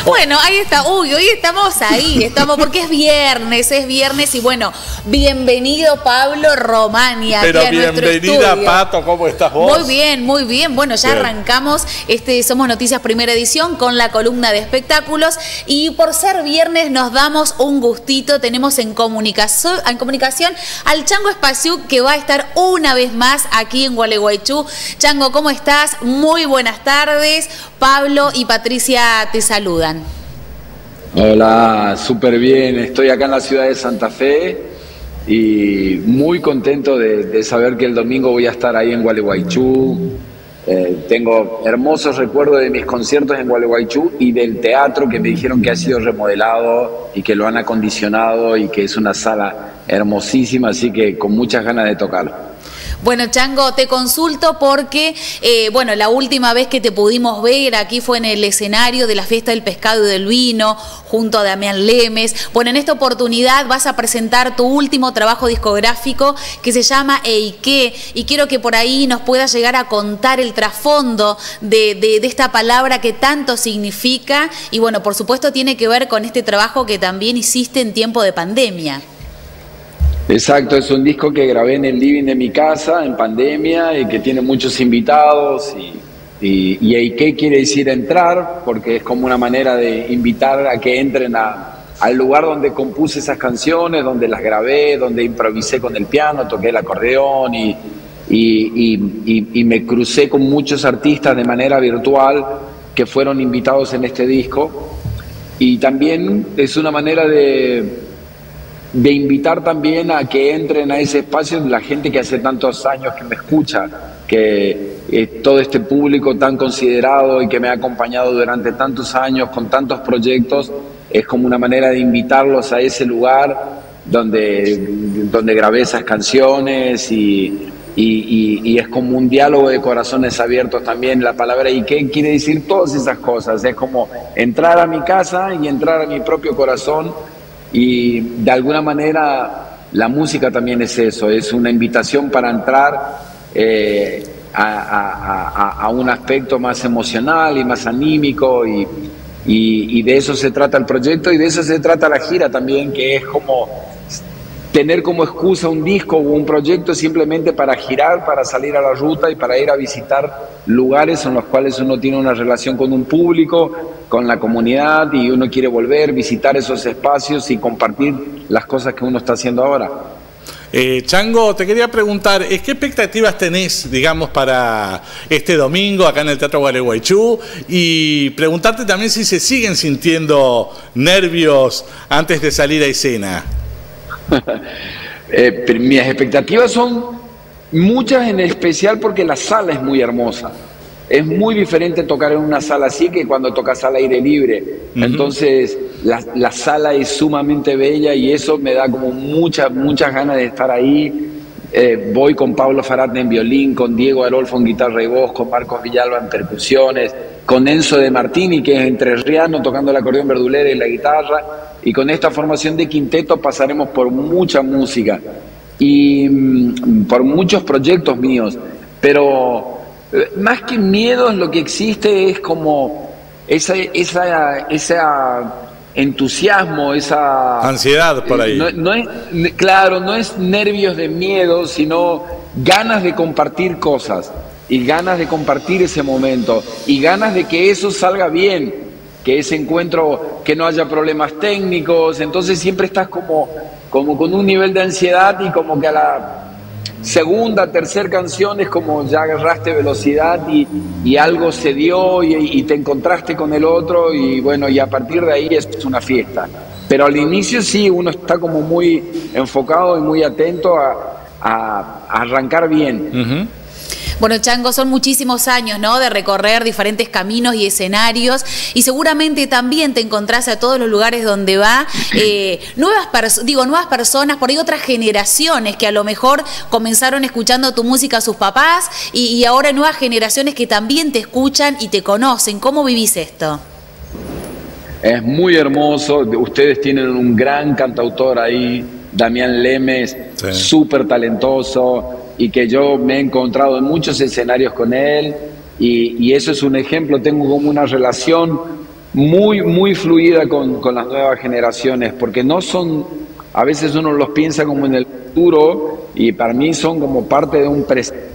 Bueno, ahí está. Uy, hoy estamos porque es viernes y bueno, bienvenido Pablo Romania. Pero aquí a bienvenida, Pato, ¿cómo estás vos? Muy bien. Bueno, ya arrancamos, Somos Noticias Primera Edición con la columna de espectáculos y por ser viernes nos damos un gustito. Tenemos en comunicación al Chango Espaciú, que va a estar una vez más aquí en Gualeguaychú. Chango, ¿cómo estás? Muy buenas tardes. Pablo y Patricia te saludan. Hola, súper bien. Estoy acá en la ciudad de Santa Fe y muy contento de saber que el domingo voy a estar ahí en Gualeguaychú. Tengo hermosos recuerdos de mis conciertos en Gualeguaychú y del teatro que me dijeron que ha sido remodelado y que lo han acondicionado y que es una sala hermosísima, así que con muchas ganas de tocar. Bueno, Chango, te consulto porque, la última vez que te pudimos ver aquí fue en el escenario de la Fiesta del Pescado y del Vino, junto a Damián Lemes. Bueno, en esta oportunidad vas a presentar tu último trabajo discográfico que se llama Eiké, y quiero que por ahí nos puedas llegar a contar el trasfondo de esta palabra que tanto significa, y bueno, por supuesto tiene que ver con este trabajo que también hiciste en tiempo de pandemia. Exacto, es un disco que grabé en el living de mi casa en pandemia y que tiene muchos invitados y Eiké quiere decir entrar, porque es como una manera de invitar a que entren al lugar donde compuse esas canciones, donde las grabé, donde improvisé con el piano, toqué el acordeón y me crucé con muchos artistas de manera virtual que fueron invitados en este disco, y también es una manera de invitar también a que entren a ese espacio la gente que hace tantos años que me escucha, que todo este público tan considerado y que me ha acompañado durante tantos años con tantos proyectos, es como una manera de invitarlos a ese lugar donde grabé esas canciones y es como un diálogo de corazones abiertos también. La palabra Eiké quiere decir todas esas cosas, es como entrar a mi casa y entrar a mi propio corazón. Y de alguna manera la música también es eso, es una invitación para entrar a un aspecto más emocional y más anímico, y de eso se trata el proyecto y de eso se trata la gira también, que es como tener como excusa un disco o un proyecto simplemente para girar, para salir a la ruta y para ir a visitar lugares en los cuales uno tiene una relación con un público, con la comunidad, y uno quiere volver, visitar esos espacios y compartir las cosas que uno está haciendo ahora. Chango, te quería preguntar, ¿qué expectativas tenés, digamos, para este domingo acá en el Teatro Gualeguaychú? Y preguntarte también si se siguen sintiendo nervios antes de salir a escena. Mis expectativas son muchas, en especial porque la sala es muy hermosa. Es muy diferente tocar en una sala así que cuando tocas al aire libre. Entonces la sala es sumamente bella y eso me da como muchas ganas de estar ahí. Voy con Pablo Farate en violín, con Diego Arolfo en guitarra y voz, con Marcos Villalba en percusiones, con Enzo de Martini, que es entrerriano, tocando el acordeón verdulero y la guitarra, y con esta formación de quinteto pasaremos por mucha música y por muchos proyectos míos, pero más que miedos lo que existe es como ese entusiasmo, esa ansiedad por ahí. Claro, no es nervios de miedo, sino ganas de compartir cosas y ganas de compartir ese momento y ganas de que eso salga bien, que ese encuentro, que no haya problemas técnicos. Entonces siempre estás como con un nivel de ansiedad, y como que a la segunda, tercera canción es como ya agarraste velocidad y algo se dio y te encontraste con el otro, y bueno, y a partir de ahí es una fiesta. Pero al inicio sí, uno está como muy enfocado y muy atento a arrancar bien. Bueno, Chango, son muchísimos años, ¿no?, de recorrer diferentes caminos y escenarios, y seguramente también te encontrás a todos los lugares donde va nuevas personas, por ahí otras generaciones que a lo mejor comenzaron escuchando tu música a sus papás y ahora nuevas generaciones que también te escuchan y te conocen. ¿Cómo vivís esto? Es muy hermoso. Ustedes tienen un gran cantautor ahí, Damián Lemes, súper talentoso, y que yo me he encontrado en muchos escenarios con él, y eso es un ejemplo. Tengo como una relación muy fluida con las nuevas generaciones, porque no son, a veces uno los piensa como en el futuro y para mí son como parte de un presente.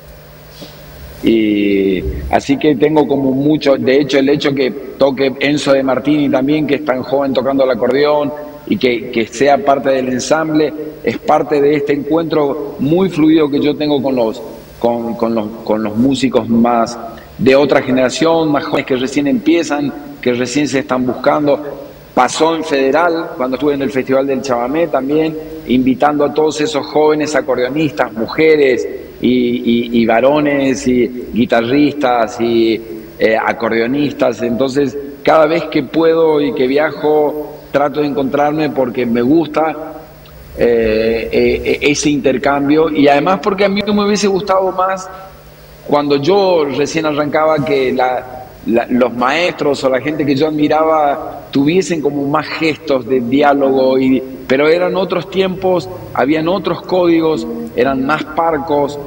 Y así que tengo como mucho, de hecho el hecho que toque Enzo De Martini también, que es tan joven tocando el acordeón, y que sea parte del ensamble, es parte de este encuentro muy fluido que yo tengo con los músicos más de otra generación, más jóvenes que recién empiezan, que recién se están buscando. Pasó en Federal, cuando estuve en el Festival del Chamamé también, invitando a todos esos jóvenes acordeonistas, mujeres y varones, y guitarristas y acordeonistas. Entonces, cada vez que puedo y que viajo, trato de encontrarme porque me gusta ese intercambio, y además porque a mí me hubiese gustado más cuando yo recién arrancaba que los maestros o la gente que yo admiraba tuviesen como más gestos de diálogo, pero eran otros tiempos, habían otros códigos, eran más parcos,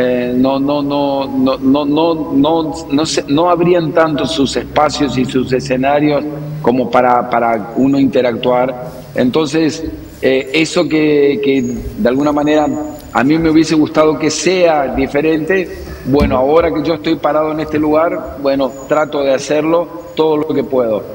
no abrían tanto sus espacios y sus escenarios como para uno interactuar. Entonces, eso que de alguna manera a mí me hubiese gustado que sea diferente, bueno, ahora que yo estoy parado en este lugar, bueno, trato de hacerlo todo lo que puedo.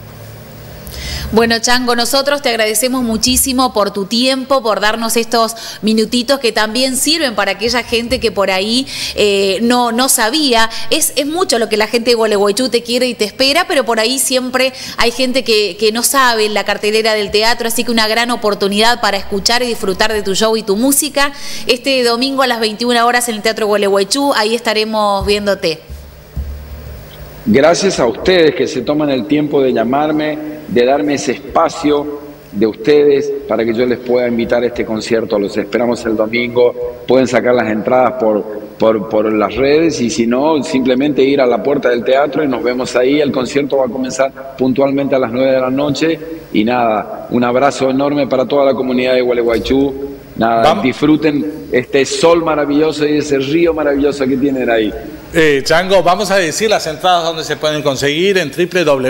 Bueno, Chango, nosotros te agradecemos muchísimo por tu tiempo, por darnos estos minutitos que también sirven para aquella gente que por ahí no sabía. Es mucho lo que la gente de Gualeguaychú te quiere y te espera, pero por ahí siempre hay gente que no sabe la cartelera del teatro, así que una gran oportunidad para escuchar y disfrutar de tu show y tu música. Este domingo a las 21 horas en el Teatro Gualeguaychú, ahí estaremos viéndote. Gracias a ustedes que se toman el tiempo de llamarme, de darme ese espacio de ustedes para que yo les pueda invitar a este concierto. Los esperamos el domingo. Pueden sacar las entradas por las redes, y si no, simplemente ir a la puerta del teatro y nos vemos ahí. El concierto va a comenzar puntualmente a las 9 de la noche. Y nada, un abrazo enorme para toda la comunidad de Gualeguaychú. Nada, disfruten este sol maravilloso y ese río maravilloso que tienen ahí. Chango, vamos a decir las entradas donde se pueden conseguir: en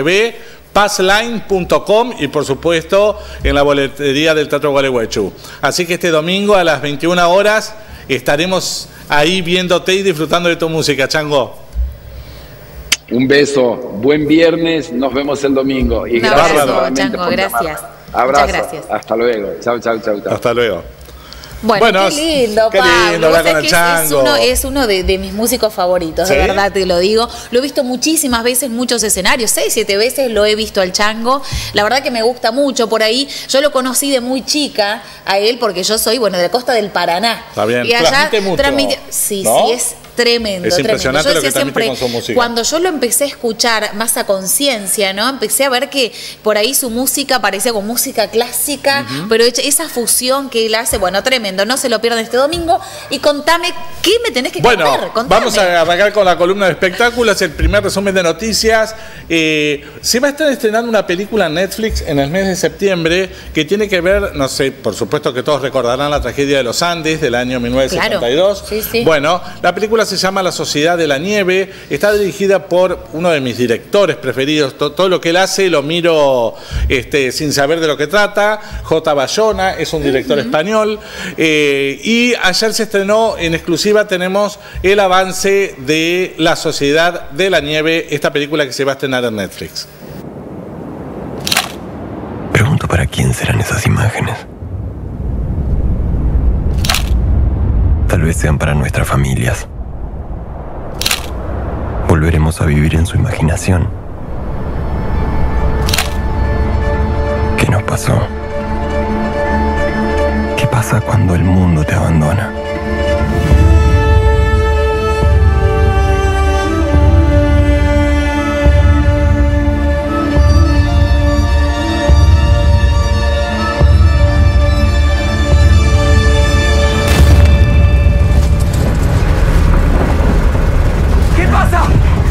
www.passline.com y por supuesto en la boletería del Teatro Gualeguaychú. Así que este domingo a las 21 horas estaremos ahí viéndote y disfrutando de tu música, Chango. Un beso, buen viernes, nos vemos el domingo. Y gracias, Chango, gracias. Abrazo, muchas gracias. Hasta luego. Chau. Hasta luego. Bueno, qué lindo, Pablo. Qué lindo hablar con el Chango. Es uno de mis músicos favoritos, ¿Sí? De verdad te lo digo. Lo he visto muchísimas veces en muchos escenarios, 6, 7 veces lo he visto al Chango. La verdad que me gusta mucho por ahí. Yo lo conocí de muy chica a él porque yo soy, de la costa del Paraná. Está bien, y allá transmite mucho, sí, ¿no? sí, es tremendo. Es impresionante lo que transmite con su música. Cuando yo lo empecé a escuchar más a conciencia, ¿no? Empecé a ver que por ahí su música parecía con música clásica, pero esa fusión que él hace, tremendo. No se lo pierdan este domingo. Y contame, ¿qué me tenés que contar? Contame. Vamos a arrancar con la columna de espectáculos, el primer resumen de noticias. Se va a estar estrenando una película en Netflix en el mes de septiembre que tiene que ver, no sé, por supuesto que todos recordarán la tragedia de los Andes del año 1962. Claro. Sí. Bueno, la película se llama La Sociedad de la Nieve, está dirigida por uno de mis directores preferidos. Todo lo que él hace lo miro sin saber de lo que trata. J. Bayona es un director español. Y ayer se estrenó en exclusiva, tenemos el avance de La Sociedad de la Nieve, esta película que se va a estrenar en Netflix. Pregunto para quién serán esas imágenes. Tal vez sean para nuestras familias. Volveremos a vivir en su imaginación. ¿Qué nos pasó? ¿Qué pasa cuando el mundo te abandona? ¿Qué pasa?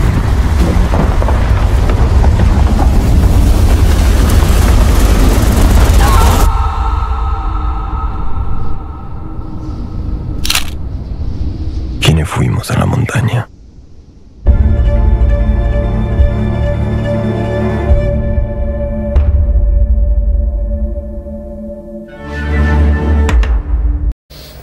¿Quiénes fuimos a la montaña?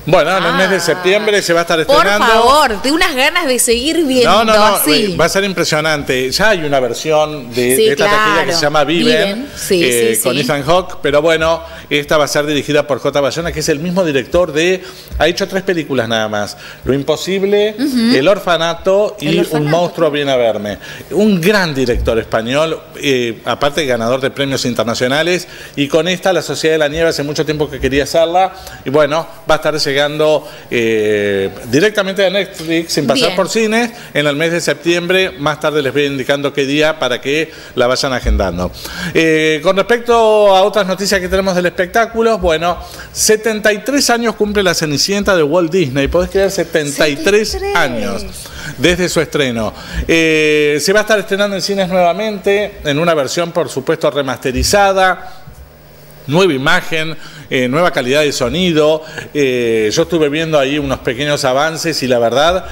Bueno, en el mes de septiembre se va a estar estrenando. Por favor, de unas ganas de seguir viendo así. Va a ser impresionante. Ya hay una versión de esta taquilla que se llama Viven, con Ethan Hawke, pero bueno, esta va a ser dirigida por J. Bayona, que es el mismo director ha hecho 3 películas nada más: Lo Imposible, El Orfanato y Un Monstruo Viene a Verme. Un gran director español, aparte ganador de premios internacionales, y con esta La Sociedad de la Nieve hace mucho tiempo que quería hacerla, y bueno, va a estar llegando directamente a Netflix sin pasar por cines en el mes de septiembre. Más tarde les voy indicando qué día para que la vayan agendando. Con respecto a otras noticias que tenemos del espectáculo, bueno, 73 años cumple La Cenicienta de Walt Disney. Podés creer, 73 años desde su estreno. Se va a estar estrenando en cines nuevamente, en una versión por supuesto remasterizada, nueva imagen, nueva calidad de sonido. Yo estuve viendo ahí unos pequeños avances y la verdad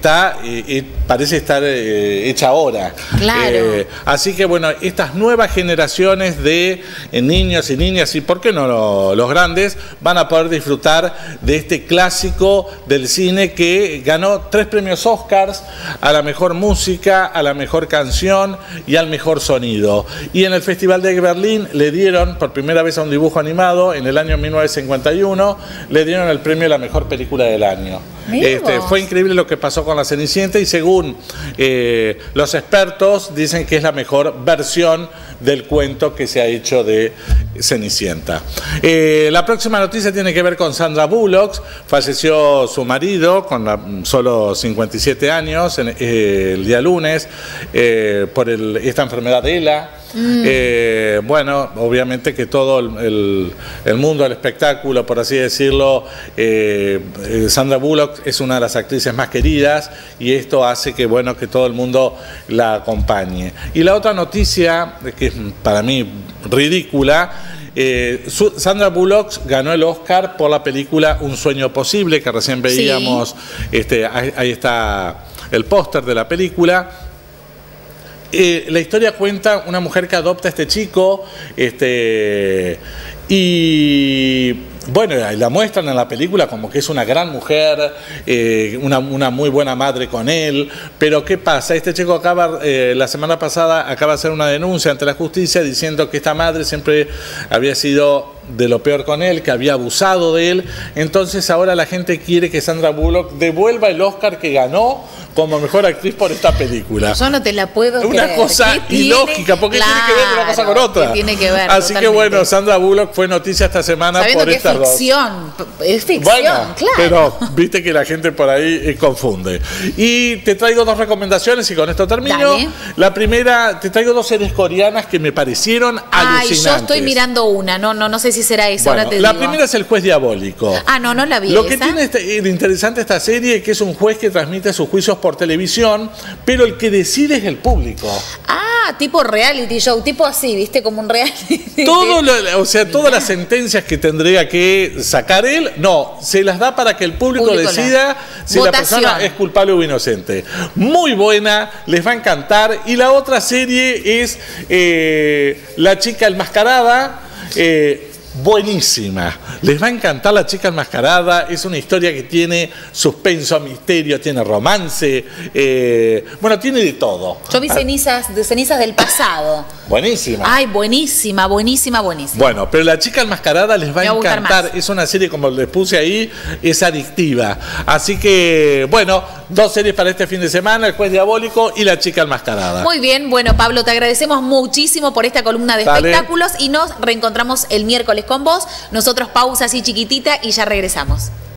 parece estar hecha ahora. Claro. Así que bueno, estas nuevas generaciones de niños y niñas, y por qué no los grandes, van a poder disfrutar de este clásico del cine que ganó 3 premios Oscars: a la mejor música, a la mejor canción y al mejor sonido. Y en el Festival de Berlín le dieron por primera vez a un dibujo animado, en el año 1951, le dieron el premio a la mejor película del año. Fue increíble lo que pasó con La Cenicienta, y según los expertos dicen que es la mejor versión del cuento que se ha hecho de Cenicienta. La próxima noticia tiene que ver con Sandra Bullock. Falleció su marido con solo 57 años el día lunes por esta enfermedad de ELA. Bueno, obviamente que todo el mundo del espectáculo, por así decirlo, Sandra Bullock es una de las actrices más queridas, y esto hace que, bueno, que todo el mundo la acompañe. Y la otra noticia, que es para mí ridícula, Sandra Bullock ganó el Oscar por la película Un Sueño Posible, que recién veíamos. Ahí está el póster de la película. La historia cuenta una mujer que adopta a este chico, y bueno, la muestran en la película como que es una gran mujer, una muy buena madre con él. Pero ¿qué pasa? Este chico la semana pasada acaba de hacer una denuncia ante la justicia diciendo que esta madre siempre había sido de lo peor con él, que había abusado de él. Entonces ahora la gente quiere que Sandra Bullock devuelva el Oscar que ganó como mejor actriz por esta película. Yo no te la puedo creer. Una cosa ilógica, porque tiene que ver una cosa con otra. Tiene que ver. Así que bueno, Sandra Bullock fue noticia esta semana por estas dos. Es ficción, bueno, claro. Pero viste que la gente por ahí confunde. Y te traigo 2 recomendaciones y con esto termino. Dale. La primera, te traigo 2 series coreanas que me parecieron alucinantes. Yo estoy mirando una, no sé si será esa, bueno, ahora te la digo. primera es El Juez Diabólico. No la vi. Lo que tiene de interesante esta serie es que es un juez que transmite sus juicios por televisión, pero el que decide es el público. Tipo reality show, tipo así, ¿viste? Como un reality. Todas las sentencias que tendría que sacar él, se las da para que el público decida si la persona es culpable o inocente. Muy buena, les va a encantar. Y la otra serie es La Chica Enmascarada. Buenísima, les va a encantar La Chica Enmascarada. Es una historia que tiene suspenso, misterio, tiene romance, bueno, tiene de todo. Yo vi cenizas del pasado. Buenísima. Ay, buenísima. Bueno, pero La Chica Enmascarada les va a encantar. Es una serie, como les puse ahí, es adictiva. Así que, bueno, 2 series para este fin de semana: El Juez Diabólico y La Chica Enmascarada. Muy bien, bueno, Pablo, te agradecemos muchísimo por esta columna de espectáculos, y nos reencontramos el miércoles con vos. Nosotros pausa así chiquitita y ya regresamos.